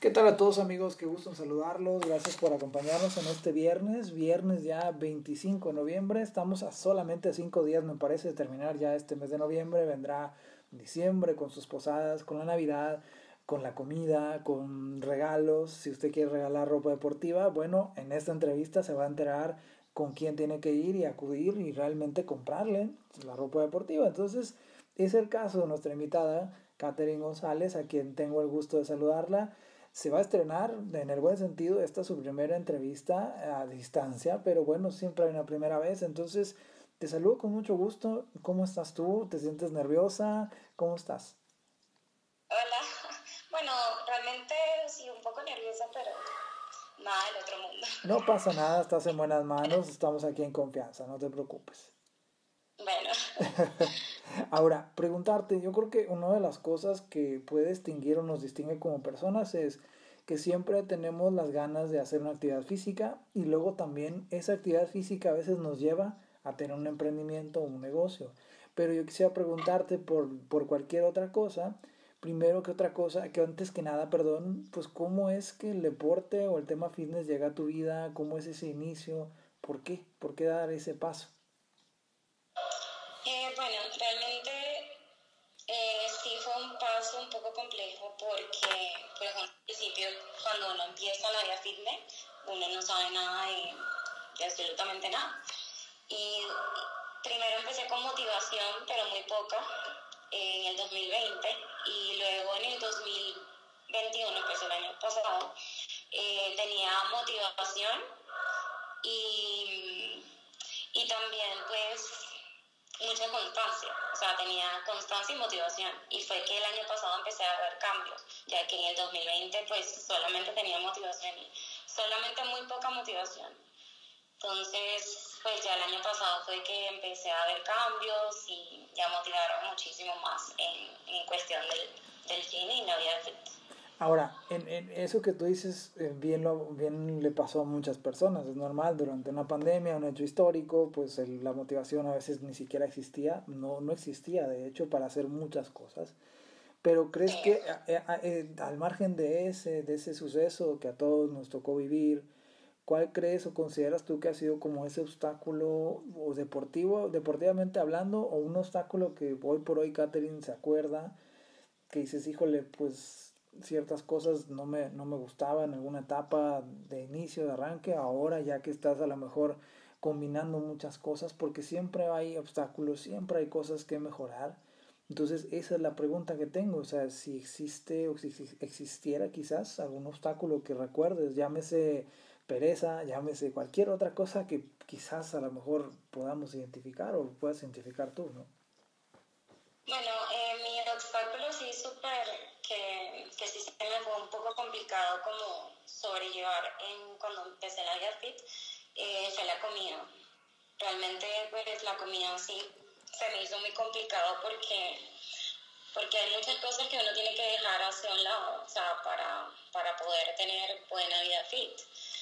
¿Qué tal a todos amigos? Qué gusto en saludarlos. Gracias por acompañarnos en este viernes ya 25 de noviembre. Estamos a solamente 5 días, me parece, de terminar ya este mes de noviembre. Vendrá diciembre con sus posadas, con la Navidad, con la comida, con regalos. Si usted quiere regalar ropa deportiva, bueno, en esta entrevista se va a enterar con quién tiene que ir y acudir y realmente comprarle la ropa deportiva. Entonces, es el caso de nuestra invitada, Katherine González, a quien tengo el gusto de saludarla. Se va a estrenar, en el buen sentido, esta es su primera entrevista a distancia, pero bueno, siempre hay una primera vez, entonces te saludo con mucho gusto. ¿Cómo estás tú? ¿Te sientes nerviosa? ¿Cómo estás? Hola, bueno, realmente sí, un poco nerviosa, pero nada del otro mundo. No pasa nada, estás en buenas manos, estamos aquí en confianza, no te preocupes. Bueno, Ahora, preguntarte, yo creo que una de las cosas que puede distinguir o nos distingue como personas es que siempre tenemos las ganas de hacer una actividad física y luego también esa actividad física a veces nos lleva a tener un emprendimiento o un negocio. Pero yo quisiera preguntarte por cualquier otra cosa, primero que otra cosa, que antes que nada, perdón, pues cómo es que el deporte o el tema fitness llega a tu vida, cómo es ese inicio, por qué dar ese paso. bueno, realmente sí fue un paso un poco complejo porque, pues, al principio, cuando uno empieza la vida fitness, uno no sabe nada de absolutamente nada. Y primero empecé con motivación, pero muy poca, en el 2020, y luego en el 2021, pues el año pasado, tenía motivación y, y también pues mucha constancia, o sea, tenía constancia y motivación, y fue que el año pasado empecé a ver cambios, ya que en el 2020 pues solamente tenía motivación y solamente muy poca motivación. Entonces, pues ya el año pasado fue que empecé a ver cambios y ya motivaron muchísimo más en cuestión del gym y la vida fit. Ahora, en eso que tú dices, bien le pasó a muchas personas, es normal, durante una pandemia, un hecho histórico, pues la motivación a veces ni siquiera existía, no existía de hecho para hacer muchas cosas. Pero ¿crees Sí. que al margen de ese suceso que a todos nos tocó vivir, cuál crees o consideras tú que ha sido como ese obstáculo o deportivamente hablando, o un obstáculo que hoy por hoy Katherine se acuerda, que dices, híjole, pues ciertas cosas no me gustaban en alguna etapa de inicio, de arranque, ahora ya que estás a lo mejor combinando muchas cosas, porque siempre hay obstáculos, siempre hay cosas que mejorar. Entonces esa es la pregunta que tengo, o sea, si existe o si existiera quizás algún obstáculo que recuerdes, llámese pereza, llámese cualquier otra cosa que quizás a lo mejor podamos identificar o puedas identificar tú, ¿no? Bueno, mi obstáculo sí súper, que sí se me fue un poco complicado como sobrellevar cuando empecé la vida fit, fue la comida. Realmente pues la comida sí se me hizo muy complicado porque hay muchas cosas que uno tiene que dejar hacia un lado, o sea, para poder tener buena vida fit.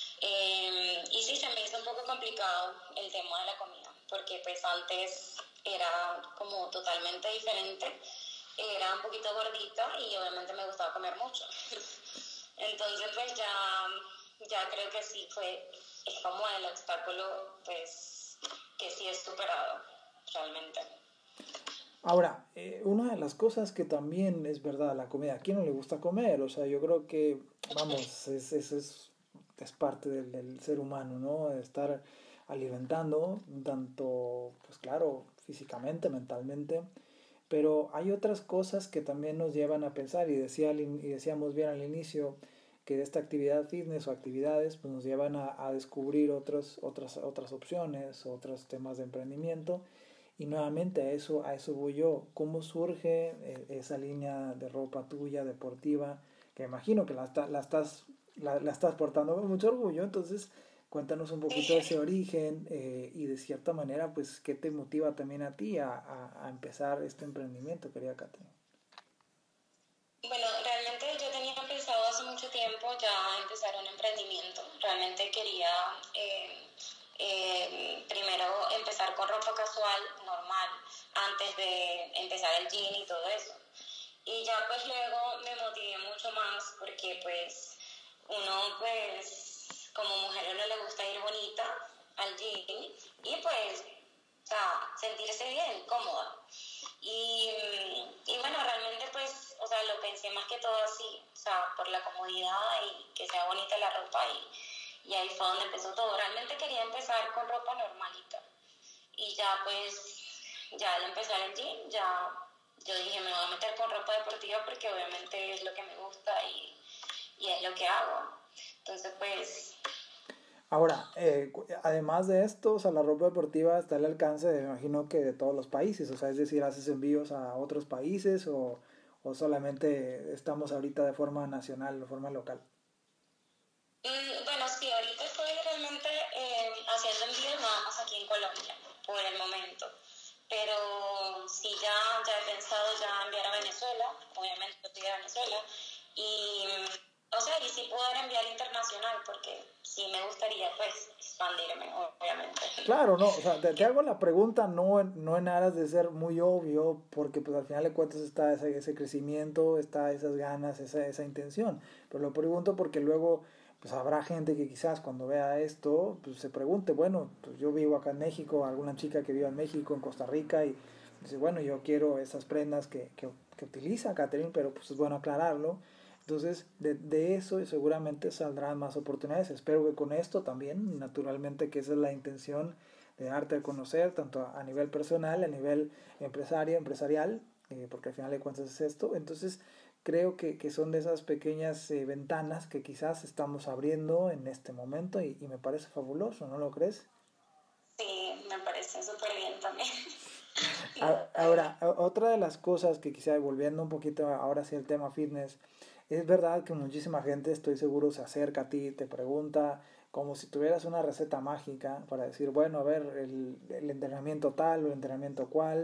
Y sí, se me hizo un poco complicado el tema de la comida, porque pues antes era como totalmente diferente, era un poquito gordita y obviamente me gustaba comer mucho. Entonces pues ya creo que sí es como el obstáculo pues que sí he superado realmente. Ahora, una de las cosas que también es verdad, la comida, ¿a quién no le gusta comer? O sea, yo creo que, vamos, es parte del ser humano, ¿no? De estar alimentando, tanto, pues claro, físicamente, mentalmente, pero hay otras cosas que también nos llevan a pensar, y decíamos bien al inicio, que de esta actividad fitness o actividades pues nos llevan a descubrir otras opciones, otros temas de emprendimiento. Y nuevamente a eso voy yo. ¿Cómo surge esa línea de ropa tuya, deportiva? Que imagino que la estás portando con mucho orgullo. Entonces, cuéntanos un poquito de ese origen y de cierta manera, pues, ¿qué te motiva también a ti a empezar este emprendimiento, querida Katherine? Bueno, realmente yo tenía pensado hace mucho tiempo ya empezar un emprendimiento. Realmente quería primero empezar con ropa casual, normal, antes de empezar el gym y todo eso. Y ya pues luego me motivé mucho más porque pues uno pues como mujer a uno le gusta ir bonita al gym y pues, o sea, sentirse bien, cómoda. Y bueno, realmente pues, o sea, lo pensé más que todo así, o sea, por la comodidad y que sea bonita la ropa y ahí fue donde empezó todo. Realmente quería empezar con ropa normalita y ya pues, ya al empezar el gym, ya yo dije me voy a meter con ropa deportiva porque obviamente es lo que me gusta y es lo que hago. Entonces pues... Ahora, además de esto, o sea, la ropa deportiva está al alcance, me imagino que de todos los países, o sea, es decir, ¿haces envíos a otros países o solamente estamos ahorita de forma nacional, de forma local? Bueno, sí, ahorita estoy realmente haciendo envíos nada más aquí en Colombia, por el momento. Pero sí, ya he pensado ya enviar a Venezuela, obviamente yo soy de Venezuela, y, o sea, y sí poder enviar internacional, porque sí me gustaría, pues, expandirme, obviamente. Claro, no, o sea, te hago la pregunta no en aras de ser muy obvio, porque pues al final de cuentas está ese crecimiento, está esas ganas, esa intención, pero lo pregunto porque luego pues habrá gente que quizás cuando vea esto pues se pregunte, bueno, pues yo vivo acá en México, alguna chica que vive en México, en Costa Rica y dice, bueno, yo quiero esas prendas que utiliza Catherine, pero pues es bueno aclararlo. Entonces, de eso seguramente saldrán más oportunidades. Espero que con esto también, naturalmente, que esa es la intención de darte a conocer, tanto a nivel personal, a nivel empresarial, porque al final de cuentas es esto. Entonces, creo que son de esas pequeñas ventanas que quizás estamos abriendo en este momento y me parece fabuloso, ¿no lo crees? Sí, me parece súper bien también. Ahora, otra de las cosas que quizá volviendo un poquito ahora sí al tema fitness, es verdad que muchísima gente, estoy seguro, se acerca a ti, te pregunta como si tuvieras una receta mágica para decir, bueno, a ver, el entrenamiento tal o el entrenamiento cual.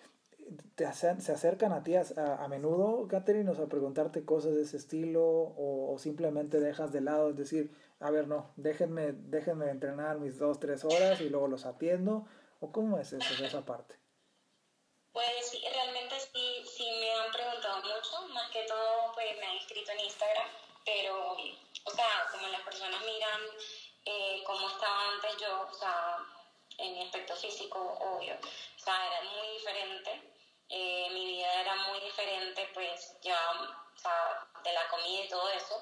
Se acercan a ti a menudo, Catherine, o sea, a preguntarte cosas de ese estilo o simplemente dejas de lado, es decir, a ver, no, déjenme entrenar mis 2, 3 horas y luego los atiendo, o cómo es eso, esa parte. Pues sí, realmente sí, sí me han preguntado mucho, más que todo pues me han escrito en Instagram, pero o sea, como las personas miran cómo estaba antes yo, o sea, en mi aspecto físico, obvio, o sea, era muy diferente, mi vida era muy diferente, pues ya, o sea, de la comida y todo eso.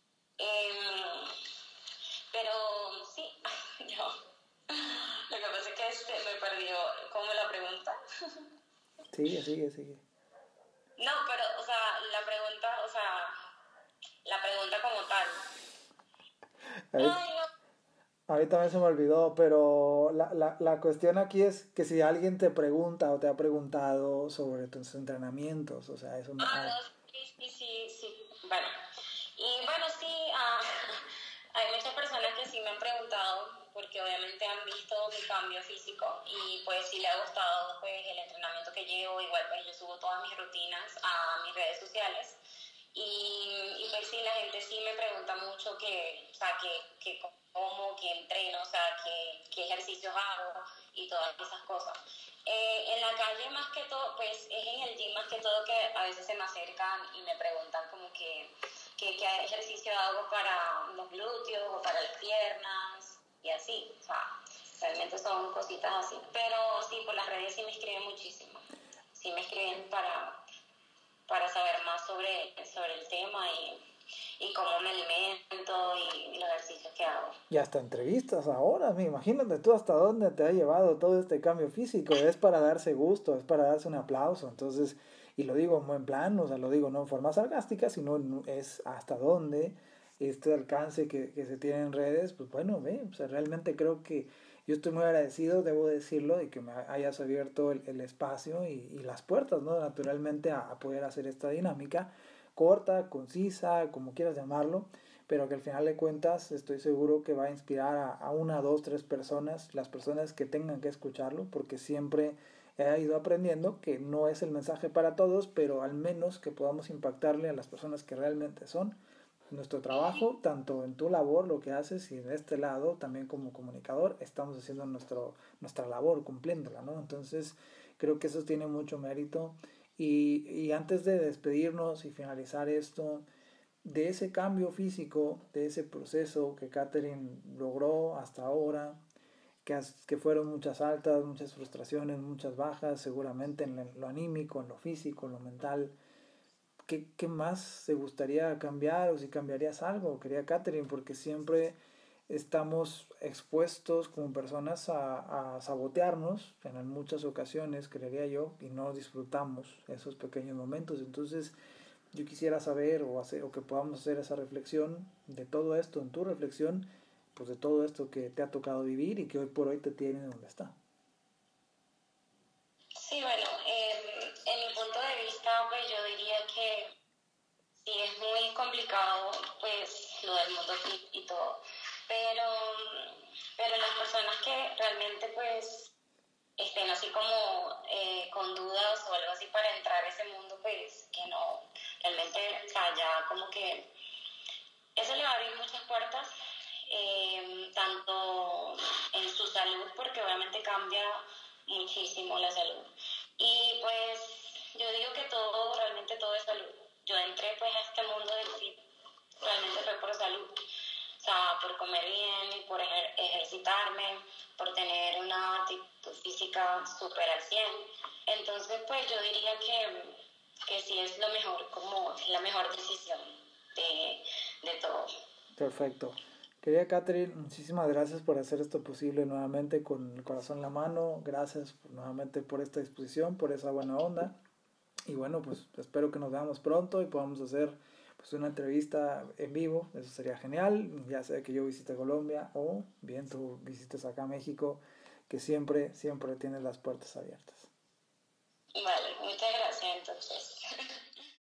Em, pero sí, yo, lo que pasa es que me perdió como la pregunta. Sigue, sigue, sigue. No, pero, o sea, la pregunta como tal. Ahorita, Ay, no. ahorita me se me olvidó, pero la cuestión aquí es que si alguien te pregunta o te ha preguntado sobre tus entrenamientos, o sea, eso me... Ah, no, sí. Bueno, y bueno, sí, hay muchas personas que sí me han preguntado, porque obviamente han visto mi cambio físico y pues sí le ha gustado pues el entrenamiento que llevo, igual pues yo subo todas mis rutinas a mis redes sociales. Y pues sí, la gente sí me pregunta mucho que, o sea, que cómo, que entreno, o sea, que ejercicios hago y todas esas cosas. En la calle más que todo, pues es en el gym más que todo que a veces se me acercan y me preguntan como que ejercicio hago para los glúteos o para las piernas y así, o sea, realmente son cositas así. Pero sí, por las redes sí me escriben muchísimo, sí me escriben para saber más sobre el tema y cómo me alimento y los ejercicios que hago. Y hasta entrevistas ahora, imagínate tú hasta dónde te ha llevado todo este cambio físico. Es para darse gusto, es para darse un aplauso. Entonces, y lo digo en buen plan, o sea, lo digo no en forma sarcástica, sino es hasta dónde este alcance que se tiene en redes, pues bueno, o sea, realmente creo que yo estoy muy agradecido, debo decirlo, de que me hayas abierto el espacio y las puertas, ¿no? Naturalmente a poder hacer esta dinámica corta, concisa, como quieras llamarlo, pero que al final de cuentas estoy seguro que va a inspirar a una, dos, tres personas, las personas que tengan que escucharlo, porque siempre he ido aprendiendo que no es el mensaje para todos, pero al menos que podamos impactarle a las personas que realmente son. Nuestro trabajo, tanto en tu labor, lo que haces, y en este lado, también como comunicador, estamos haciendo nuestra labor, cumpliéndola, ¿no? Entonces, creo que eso tiene mucho mérito Y antes de despedirnos y finalizar esto, de ese cambio físico, de ese proceso que Katherine logró hasta ahora, que fueron muchas altas, muchas frustraciones, muchas bajas, seguramente en lo anímico, en lo físico, en lo mental. ¿Qué más te gustaría cambiar o si cambiarías algo, quería Katherine? Porque siempre estamos expuestos como personas a sabotearnos en muchas ocasiones, creería yo, y no disfrutamos esos pequeños momentos. Entonces, yo quisiera saber o que podamos hacer esa reflexión de todo esto, en tu reflexión, pues de todo esto que te ha tocado vivir y que hoy por hoy te tiene donde está. Sí, bueno, en mi punto de vista, pues yo diría que sí es muy complicado, pues lo del mundo fit y todo, pero, pero las personas que realmente pues estén así como con dudas o algo así para entrar a ese mundo, pues que no, realmente, o sea, ya como que eso le va a abrir muchas puertas, tanto en su salud, porque obviamente cambia muchísimo la salud. Y pues yo digo que todo, realmente todo es salud. Yo entré pues a este mundo del fit, realmente fue por salud. O sea, por comer bien, por ejercitarme, por tener una actitud física súper al 100. Entonces, pues yo diría que sí es lo mejor, como la mejor decisión de todo. Perfecto. Querida Katherine, muchísimas gracias por hacer esto posible nuevamente con el corazón en la mano. Gracias nuevamente por esta disposición, por esa buena onda. Y bueno, pues espero que nos veamos pronto y podamos hacer pues una entrevista en vivo. Eso sería genial, ya sea que yo visite Colombia o bien tú visites acá a México, que siempre tienes las puertas abiertas. Vale, muchas gracias.